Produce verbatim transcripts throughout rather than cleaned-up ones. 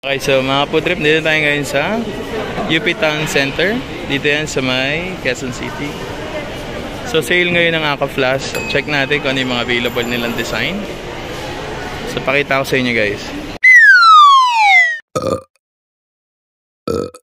Okay, so mga po-trip, dito tayo ngayon sa U P Town Center. Dito yan sa may Quezon City. So sale ngayon ng Aka Flash. Check natin kung ano yung mga available nilang design. So pakita ko sa inyo guys. Uh, uh.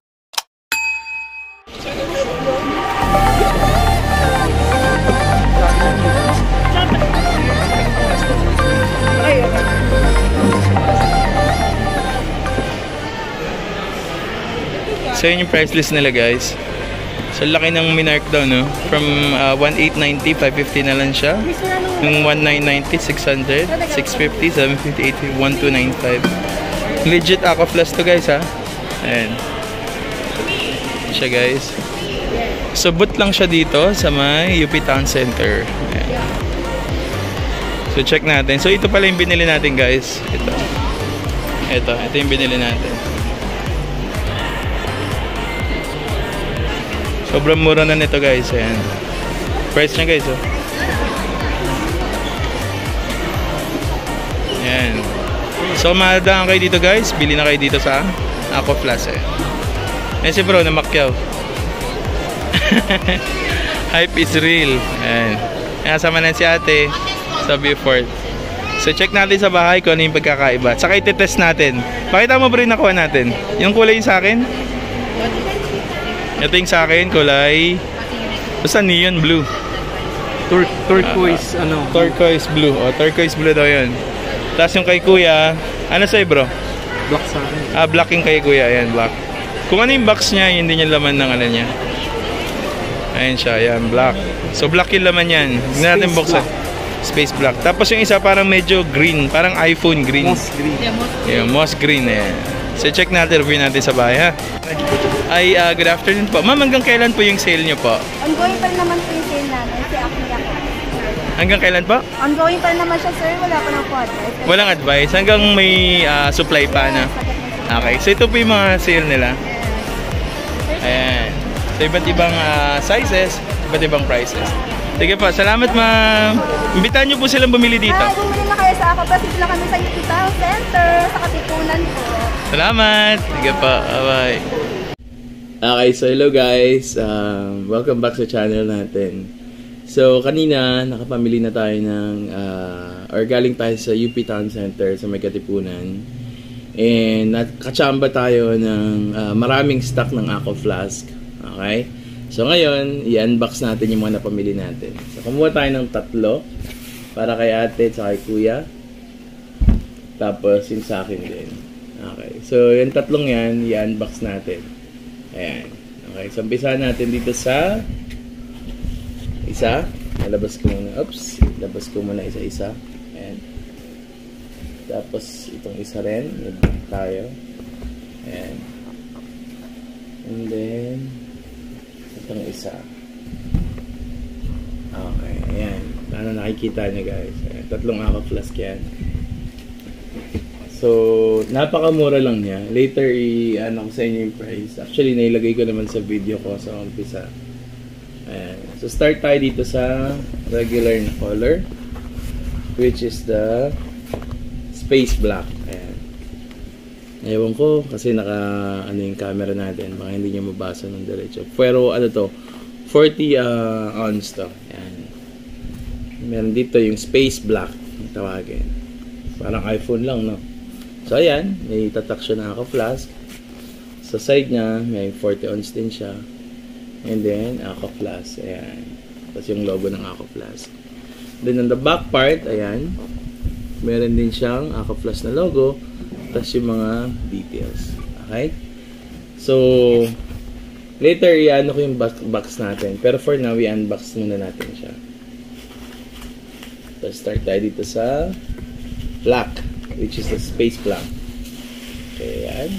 So yun yung price list nila guys. So laki ng minark daw, no? From uh, one eight ninety, five fifty na lang siya. Yung one nine ninety, six hundred, six fifty, seven fifty, eight fifty, one two nine five. Legit Aka Flash to guys, ha? Ayan. Siya guys. So boot lang siya dito sa may U P Town Center. Ayan. So check natin. So ito pala yung binili natin guys. Ito. Ito. Ito yung binili natin. Sobrang mura na nito guys. Ayan. Price niya guys, oh. Ayan. So madaan kayo dito guys. Bili na kayo dito sa Aka Flash. Ayan. Ayan si bro na Macquiao. Hype is real. Ayan. Ayan, sama na si ate sa Beaufort. So check natin sa bahay kung ano yung pagkakaiba. Saka iti-test natin. Pakita mo bro yung nakuha natin. Yung kulay yung sa akin. Ito yung sa akin, kulay basta neon blue. Tur turquoise, uh, ano? Turquoise blue. O, turquoise blue daw yun. Tapos yung kay kuya, ano sa'yo bro? Black sa akin. Ah, black yung kay kuya. Ayan, black. Kung ano yung box niya, hindi niya laman ng ano niya. Ayan siya, ayan, black. So black yung laman yan. Hindi natin buksan. Space black. Tapos yung isa parang medyo green. Parang iPhone green. Moss green. Yeah, moss green. Ayan. So check natin, review natin sa bahay, ha? Ay, uh, good afternoon po. Ma'am, hanggang kailan po yung sale nyo po? Ongoing pa rin naman po yung sale namin. Si Akuya po. Hanggang kailan po? Ongoing pa rin naman siya, sir. Wala pa ng advice. Walang advice. Hanggang may uh, supply pa na. Okay. So ito po yung mga sale nila. Ayan. So iba't ibang uh, sizes, iba't ibang prices. Sige po. Salamat ma'am. Imbitahan nyo po silang bumili dito. Ah, bumili na kayo sa Aka Flash. Dito lang kami sa U P Town Center. Sa Katipunan po. Salamat. Sige po. Bye-bye. Okay, so hello guys, um, welcome back sa channel natin. So kanina nakapamili na tayo ng uh, or galing tayo sa U P Town Center sa may Katipunan, and nakachamba tayo ng uh, maraming stock ng Aka Flash. Okay, so ngayon i-unbox natin yung mga napamili natin. So kumuha tayo ng tatlo para kay ate at kay kuya, tapos yung sa akin din. Okay, so yung tatlong yan i-unbox natin. Ayan. Okay, so umpisahan natin dito sa isa. Nalabas ko muna. Oops. Labas ko muna isa-isa. Ayan. Tapos itong isa rin. Nabalik tayo. Ayan. And then itong isa. Okay. Ayan. Ano nakikita niyo guys. Ayan. Tatlong Aka Flash yan. So, napakamura lang niya. Later, i-ano ko sa inyo yung price. Actually, nailagay ko naman sa video ko sa umpisa. Ayan. So, start tayo dito sa regular na color, which is the space black. Ayan. Ewan ko, kasi naka, ano yung camera natin. Baka hindi nyo mabasa ng diretso. Pero, ano to, forty uh, ounce to. Ayan. Meron dito yung space black. Yung tawagin. Parang iPhone lang, no? So, ayan. May tatak siya na Aka Flash. Sa side niya, may forty ounce din siya. And then, Aka Flash. Ayan. Tapos yung logo ng Aka Flash. Then, on the back part, ayan. Meron din siyang Aka Flash na logo. Tapos yung mga details. Okay? So, later, i-ano ko yung box natin. Pero for now, i-unbox muna natin siya. So, start tayo dito sa black, which is the space black. Okay, yan.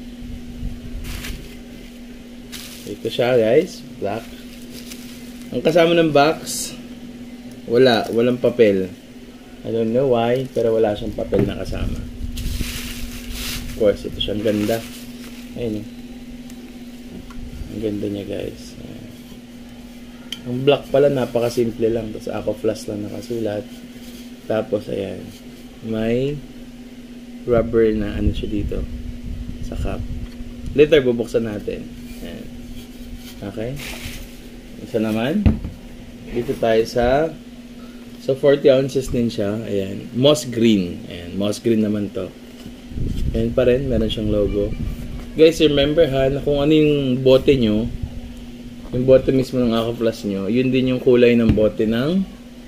Ito siya guys, black. Ang kasama ng box, wala, walang papel. I don't know why, pero wala siyang papel na kasama. Of course, ito siyang ganda. Ayun. Ang ganda niya guys. Ayan. Ang black pala, napakasimple lang. Tapos Aka Flash lang nakasulat. Tapos, ayan. May rubber na ano siya dito. sa cup. Later, bubuksan natin. Ayan. Okay. Isa naman. Dito tayo sa so forty ounces din siya. Ayan. Moss green. Ayan. Moss green naman to. Ayan pa rin. Meron siyang logo. Guys, remember ha, na kung ano yung bote nyo, yung bote mismo ng Aqua Plus nyo, yun din yung kulay ng bote ng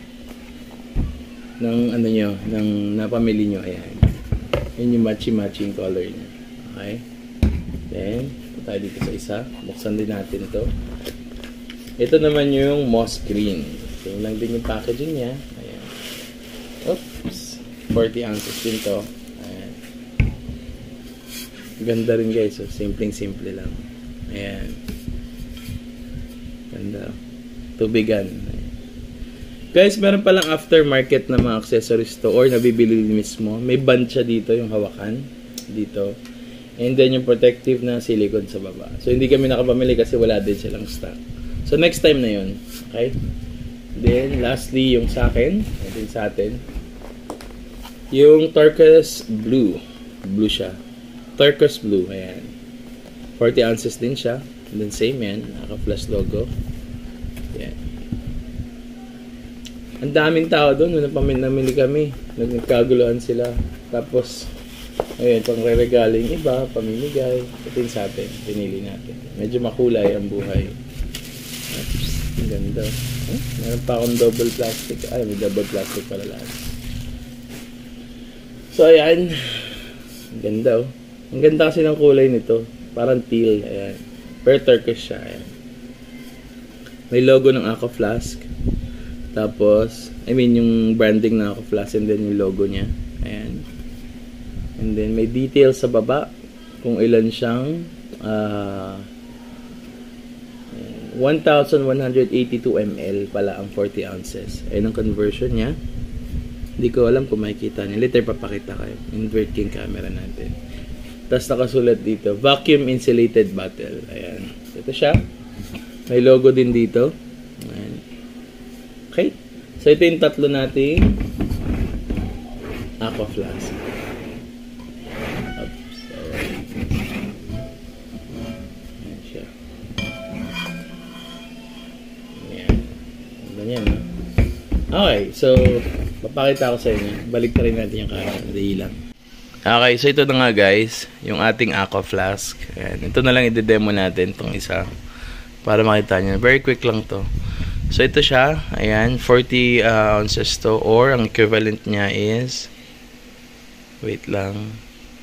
ng ano nyo, ng napamili nyo. Ayan. Yun yung matchy-matching color nyo. Okay. Then, tayo dito sa isa. Buksan din natin to. Ito naman yung moss green. Tingnan lang din yung packaging niya. Ayan. Oops. forty ounces din to. Ayan. Ganda rin guys. So, simpleng-simple lang. Ayan. Ganda. Tubigan. Ayan. Guys, meron palang aftermarket na mga accessories to or nabibili mismo. May band siya dito, yung hawakan. Dito. And then yung protective na silicone sa baba. So, hindi kami nakapamili kasi wala din silang stock. So, next time na yun. Okay? Then, lastly, yung sa akin. And then sa atin. Yung turquoise blue. Blue siya. Turquoise blue. Ayan. forty ounces din siya. And then same yan. Naka-plus logo. Ayan. Ang daming tao doon. Nung namili kami. Nagkaguluhan sila. Tapos, ayun, pang re-regaling iba, pamimigay. Ito yung sa atin. Pinili natin. Medyo makulay ang buhay. Oops, ang ganda. Huh? Meron pa akong double plastic. Ay, may double plastic pala lahat. So, ayan. Ang ganda, oh. Ang ganda kasi ng kulay nito. Parang teal. Ayan. Pero turquoise siya. Ayan. May logo ng Aqua Flask. Tapos, I mean, yung branding ng Aqua Flask and then yung logo niya. Ayan. And then, may details sa baba kung ilan siyang uh, one thousand one hundred eighty-two milliliters pala ang forty ounces. Ayun ang conversion niya. Hindi ko alam kung makikita niya. Later, papakita kayo. Invert yung camera natin. Tapos, nakasulat dito, vacuum insulated bottle. Ayan. Ito siya. May logo din dito. Ayan. Okay. So, ito yung tatlo nating Aqua Flask. Yan, no? Okay, so papakita ko sa inyo. Balik na rin natin yung camera. Dali lang. Okay, so ito na nga guys, yung ating Aqua Flask. Ayan, ito na lang i-demo natin itong isa para makita nyo. Very quick lang to. So ito siya, ayan, forty uh, ounces to, or ang equivalent niya is, wait lang,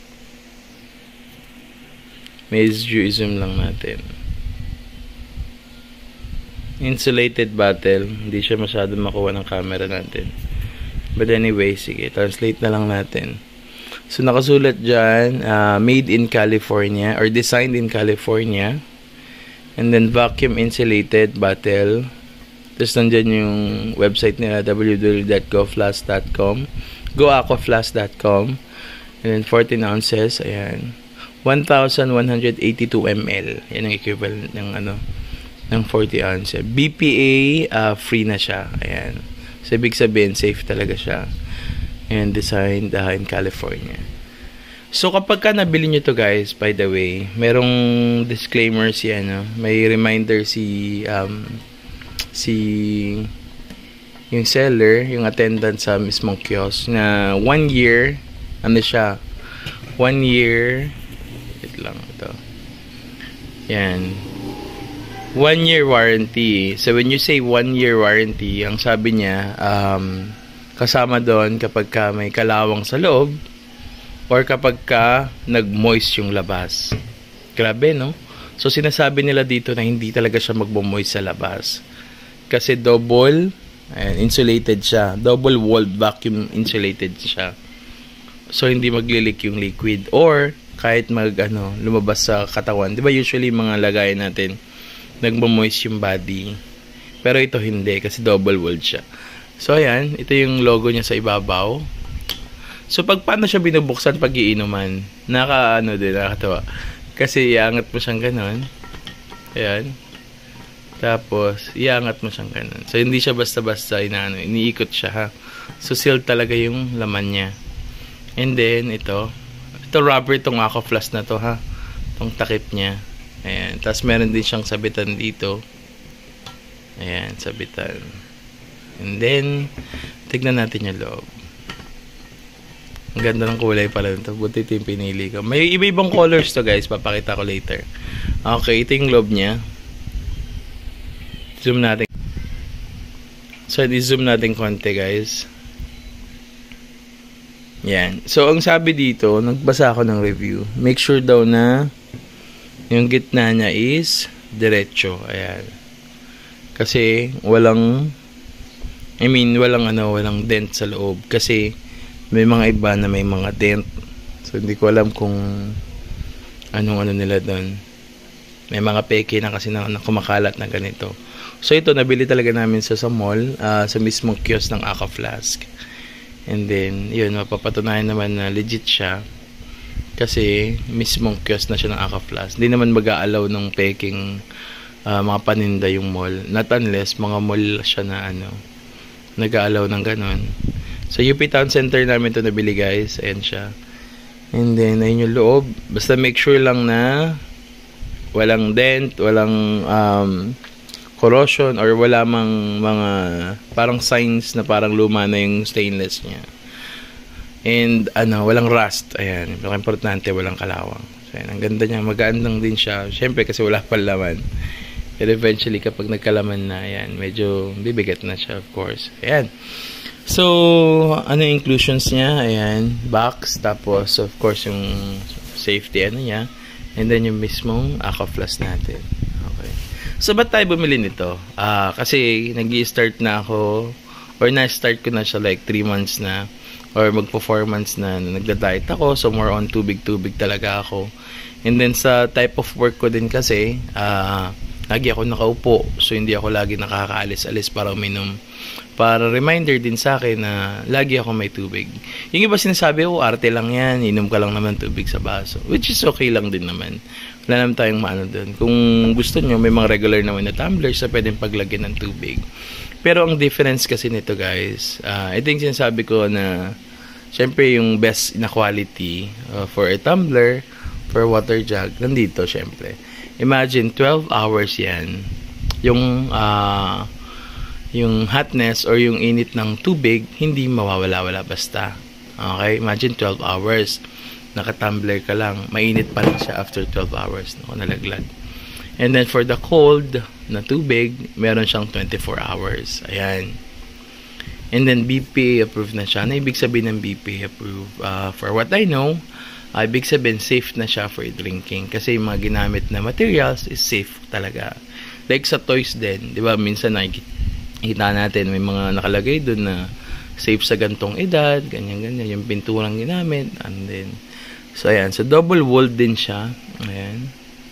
may zoom lang natin. Insulated bottle. Hindi siya masyado makuha ng camera natin. But anyway, sige. Translate na lang natin. So, nakasulat dyan, uh, made in California or designed in California. And then, vacuum insulated bottle. Tapos, nandyan yung website nila, w w w dot go flask dot com go aqua flask dot com. And then, fourteen ounces. Ayan. one thousand one hundred eighty-two milliliters. Yan ang equivalent ng ano, ng forty ounces. B P A uh, free na siya. Ayan. So, ibig sabihin, safe talaga siya. And designed uh, in California. So, kapag ka nabili nyo to guys, by the way, merong disclaimer si, ano, may reminder si, um, si, yung seller, yung attendant sa mismong kiosk, na one year, ano siya, one year, wait lang, ito. Yan. One year warranty. So, when you say one year warranty, ang sabi niya, um, kasama doon kapag ka may kalawang sa loob or kapag ka nag-moist yung labas. Grabe, no? So, sinasabi nila dito na hindi talaga siya mag-moist sa labas. Kasi double, ayan, insulated siya. Double-walled vacuum insulated siya. So, hindi maglilik yung liquid. Or, kahit mag, ano, lumabas sa katawan. Diba usually mga lagay natin, nagmo-moist yung body. Pero ito hindi kasi double-walled siya. So, ayan. Ito yung logo niya sa ibabaw. So, pag paano siya binubuksan pag iinuman? Naka, ano din, nakatawa. Kasi, iangat mo siyang ganon. Ayan. Tapos, iangat mo siyang ganon. So, hindi siya basta-basta inaano. Iniikot siya, ha. So, sealed talaga yung laman niya. And then, ito. Ito rubber tong Aqua Flask na to ha. Tong takip niya. Ayan. Tapos meron din siyang sabitan dito. Ayan, sabitan. And then, tignan natin yung loob. Ang ganda ng kulay pala nito. Buti ito yung pinili ko. May iba-ibang colors to guys. Papakita ko later. Okay, ito yung loob niya. Zoom natin. So, i-zoom natin konti guys. Yan. So, ang sabi dito, nagbasa ako ng review. Make sure daw na yung gitna niya is diretso. Ayan. Kasi, walang I mean, walang ano, walang dent sa loob. Kasi, may mga iba na may mga dent. So, hindi ko alam kung anong ano nila doon. May mga peke na kasi na, na kumakalat na ganito. So, ito, nabili talaga namin sa, sa mall, uh, sa mismong kiosk ng Aqua Flask. And then, yun, mapapatunayan naman na legit siya. Kasi, mismong kiosk na siya ng Aqua Flask. Hindi naman mag-aalaw ng peking uh, mga paninda yung mall. Not unless, mga mall siya na ano, nag-aalaw ng ganon. So, U P Town Center namin ito nabili guys. Ayan siya. And then, ayun yung loob. Basta make sure lang na walang dent, walang um, corrosion, or wala mang mga parang signs na parang luma na yung stainless niya. And, ano, walang rust. Ayan. Yung importante, walang kalawang. So, ayan. Ang ganda niya. Magaan lang din siya. Siyempre, kasi wala pang laman. Pero eventually, kapag nagkalaman na, ayan, medyo bibigat na siya, of course. Ayan. So, ano yung inclusions niya? Ayan. Box. Tapos, of course, yung safety, ano niya. And then, yung mismong Aqua Flask natin. Okay. So, ba't tayo bumili nito? Uh, kasi, nag-i-start na ako, or na-start ko na siya like three months na, or magpo four months na, na nagda-diet ako. So, more on tubig-tubig talaga ako. And then, sa type of work ko din kasi, ah, uh, lagi ako nakaupo. So, hindi ako lagi nakakaalis-alis para uminom. Para reminder din sa akin na lagi ako may tubig. Yung iba sinasabi, oh, arte lang yan. Inom ka lang naman tubig sa baso. Which is okay lang din naman. Wala naman tayong maano doon. Kung gusto nyo, may mga regular naman na tumblers na pwedeng paglagyan ng tubig. Pero ang difference kasi nito, guys, uh, I think sinasabi ko na syempre yung best na quality uh, for a tumbler, for water jug, nandito syempre. Imagine, twelve hours yan. Yung, uh, yung hotness or yung init ng tubig, hindi mawawala-wala basta. Okay? Imagine, twelve hours. Nakatumbler ka lang. Mainit pa rin siya after twelve hours. Naku, nalaglag. And then, for the cold na tubig, meron siyang twenty-four hours. Ayan. And then, B P A approved na siya. Ano ibig sabihin ng B P A approved? Uh, for what I know, Uh, ibig sabihin, safe na siya for drinking. Kasi yung mga ginamit na materials is safe talaga. Like sa toys din, di ba? Minsan nakikita natin, may mga nakalagay dun na safe sa gantong edad, ganyan-ganyan. Yung pinturang ginamit. And then, so ayan. So, double walled din siya. Ayan.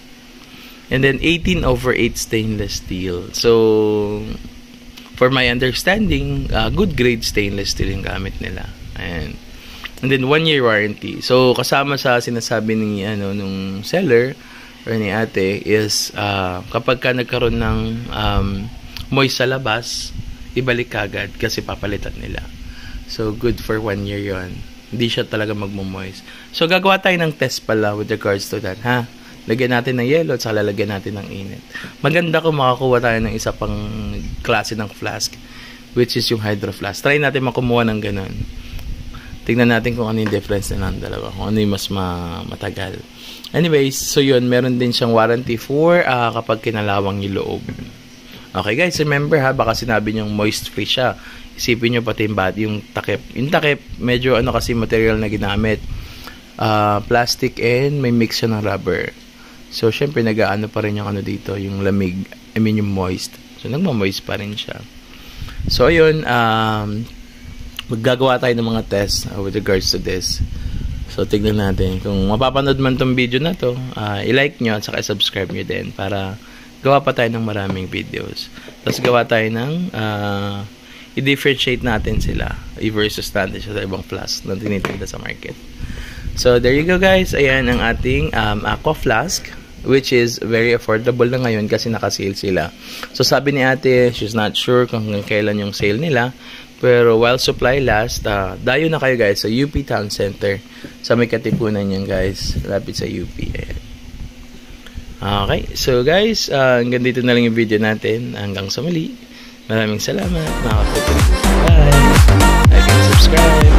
And then, eighteen over eight stainless steel. So, for my understanding, uh, good grade stainless steel yung gamit nila. Ayan. And then, one year warranty. So, kasama sa sinasabi ni, ano, nung seller, or ni ate, is, uh, kapag ka nagkaroon ng um, moist sa labas, ibalik kagad kasi papalitan nila. So, good for one year yon. Hindi siya talaga magmo-moist. So, gagawa tayo ng test pala with regards to that, ha? Lagyan natin ng yellow at saka lalagyan natin ng init. Maganda kung makakuha tayo ng isa pang klase ng flask, which is yung hydro flask. Try natin makumuha ng ganun. Tingnan natin kung ano yung difference na ng dalawa. Kung ano yung mas ma matagal. Anyways, so yun. Meron din siyang warranty for uh, kapag kinalawang yung loob. Okay guys, remember ha, baka sinabi niyong moist free siya. Isipin nyo pati yung, yung takip. Yung takip, medyo ano kasi material na ginamit. Uh, plastic and may mix siya ng rubber. So, syempre, nag-aano pa rin yung ano dito, yung lamig. I mean, yung moist. So, nagma-moist pa rin siya. So, ayun, um... maggagawa tayo ng mga tests uh, with regards to this. So, tignan natin. Kung mapapanood man tong video na to, uh, i-like nyo at saka i-subscribe nyo din para gawa pa tayo ng maraming videos. Tapos gawa tayo ng uh, i-differentiate natin sila i-versus natin siya sa ibang flask na tinitinda sa market. So, there you go guys. Ayan ang ating um, Aqua Flask, which is very affordable na ngayon kasi naka-sale sila. So, sabi ni ate, she's not sure kung kailan yung sale nila. Pero while supply last, uh, dayo na kayo guys sa U P Town Center. Sa may Katipunan yan guys. Lapit sa U P. Ayan. Okay. So guys, uh, hanggang dito na lang yung video natin. Hanggang sa muli. Maraming salamat. Mga kapatid. Bye. Like and subscribe.